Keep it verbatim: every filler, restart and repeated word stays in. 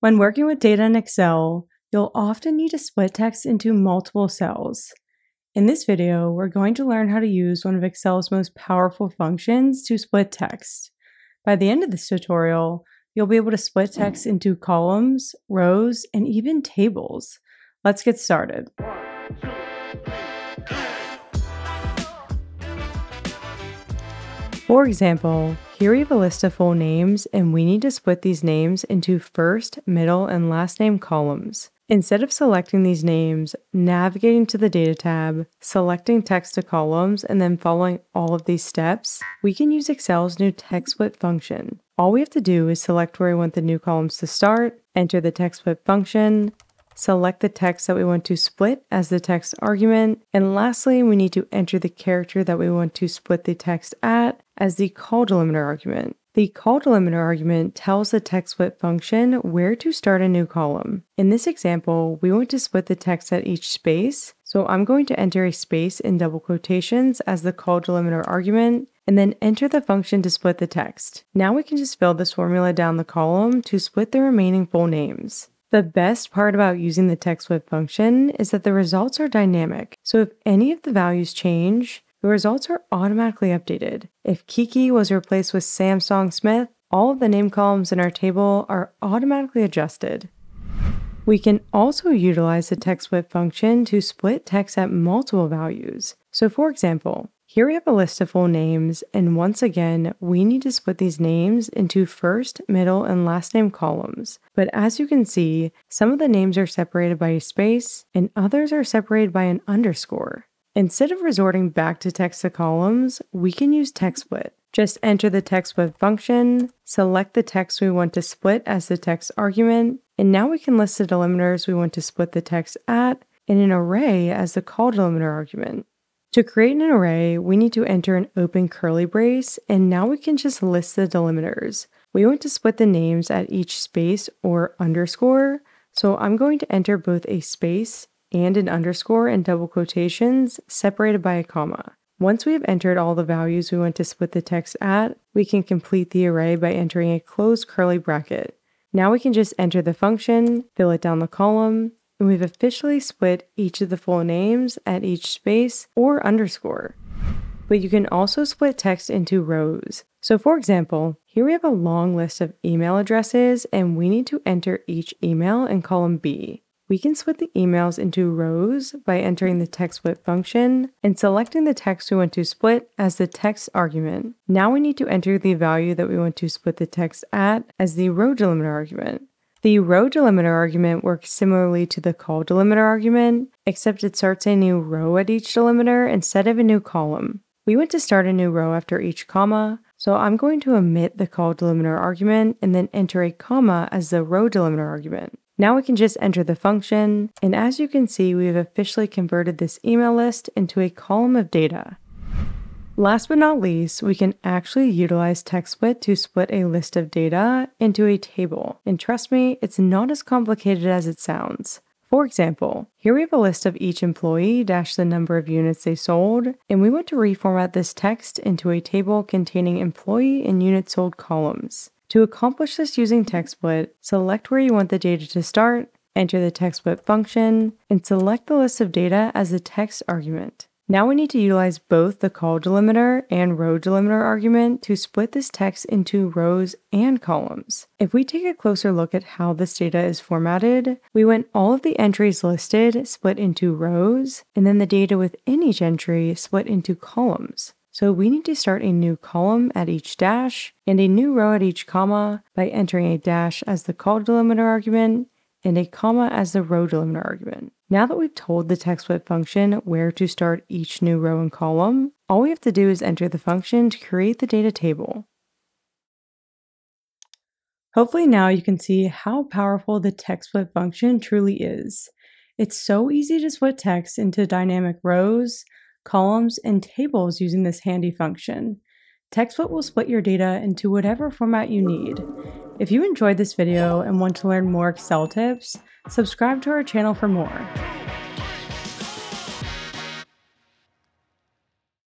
When working with data in Excel, you'll often need to split text into multiple cells. In this video, we're going to learn how to use one of Excel's most powerful functions to split text. By the end of this tutorial, you'll be able to split text into columns, rows, and even tables. Let's get started. For example, here we have a list of full names, and we need to split these names into first, middle, and last name columns. Instead of selecting these names, navigating to the Data tab, selecting text to columns, and then following all of these steps, we can use Excel's new TEXTSPLIT function. All we have to do is select where we want the new columns to start, enter the TEXTSPLIT function, select the text that we want to split as the text argument, and lastly, we need to enter the character that we want to split the text at as the call delimiter argument. The call delimiter argument tells the TEXTSPLIT function where to start a new column. In this example, we want to split the text at each space, so I'm going to enter a space in double quotations as the call delimiter argument, and then enter the function to split the text. Now we can just fill this formula down the column to split the remaining full names. The best part about using the TEXTSPLIT function is that the results are dynamic, so if any of the values change, the results are automatically updated. If Kiki was replaced with Samsung Smith, all of the name columns in our table are automatically adjusted. We can also utilize the TEXTSPLIT function to split text at multiple values. So for example, here we have a list of full names, and once again, we need to split these names into first, middle, and last name columns. But as you can see, some of the names are separated by a space, and others are separated by an underscore. Instead of resorting back to text to columns, we can use TEXTSPLIT. Just enter the TEXTSPLIT function, select the text we want to split as the text argument, and now we can list the delimiters we want to split the text at in an array as the call delimiter argument. To create an array, we need to enter an open curly brace, and now we can just list the delimiters. We want to split the names at each space or underscore, so I'm going to enter both a space and an underscore in double quotations separated by a comma. Once we have entered all the values we want to split the text at, we can complete the array by entering a closed curly bracket. Now we can just enter the function, fill it down the column, and we've officially split each of the full names at each space or underscore. But you can also split text into rows. So for example, here we have a long list of email addresses, and we need to enter each email in column B. We can split the emails into rows by entering the TEXTSPLIT function and selecting the text we want to split as the text argument. Now we need to enter the value that we want to split the text at as the row delimiter argument. The row delimiter argument works similarly to the call delimiter argument, except it starts a new row at each delimiter instead of a new column. We want to start a new row after each comma, so I'm going to omit the call delimiter argument and then enter a comma as the row delimiter argument. Now we can just enter the function, and as you can see, we've officially converted this email list into a column of data. Last but not least, we can actually utilize TEXTSPLIT to split a list of data into a table. And trust me, it's not as complicated as it sounds. For example, here we have a list of each employee dash the number of units they sold, and we want to reformat this text into a table containing employee and units sold columns. To accomplish this using TEXTSPLIT, select where you want the data to start, enter the TEXTSPLIT function, and select the list of data as the text argument. Now we need to utilize both the call delimiter and row delimiter argument to split this text into rows and columns. If we take a closer look at how this data is formatted, we want all of the entries listed split into rows, and then the data within each entry split into columns. So we need to start a new column at each dash and a new row at each comma by entering a dash as the call delimiter argument and a comma as the row delimiter argument. Now that we've told the TEXTSPLIT function where to start each new row and column, all we have to do is enter the function to create the data table. Hopefully now you can see how powerful the TEXTSPLIT function truly is. It's so easy to split text into dynamic rows, columns, and tables using this handy function. TEXTSPLIT will split your data into whatever format you need. If you enjoyed this video and want to learn more Excel tips, subscribe to our channel for more.